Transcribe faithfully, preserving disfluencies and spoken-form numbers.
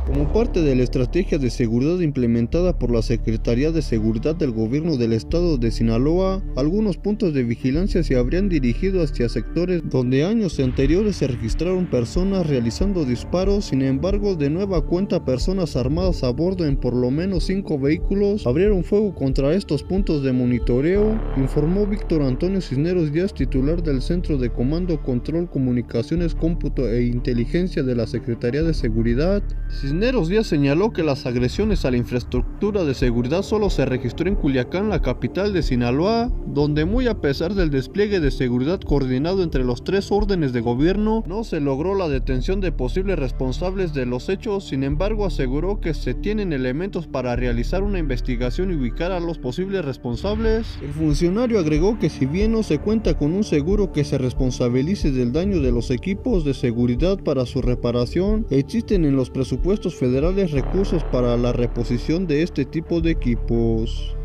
Como parte de la estrategia de seguridad implementada por la Secretaría de Seguridad del Gobierno del Estado de Sinaloa, algunos puntos de vigilancia se habrían dirigido hacia sectores donde años anteriores se registraron personas realizando disparos. Sin embargo, de nueva cuenta, personas armadas a bordo en por lo menos cinco vehículos abrieron fuego contra estos puntos de monitoreo, informó Víctor Antonio Cisneros Díaz, titular del Centro de Comando, Control, Comunicaciones, Cómputo e Inteligencia de la Secretaría de Seguridad. Cisneros Díaz señaló que las agresiones a la infraestructura de seguridad solo se registró en Culiacán, la capital de Sinaloa, donde muy a pesar del despliegue de seguridad coordinado entre los tres órdenes de gobierno, no se logró la detención de posibles responsables de los hechos. Sin embargo, aseguró que se tienen elementos para realizar una investigación y ubicar a los posibles responsables. El funcionario agregó que si bien no se cuenta con un seguro que se responsabilice del daño de los equipos de seguridad para su reparación, existen en los presupuestos federales recursos para la reposición de este tipo de equipos.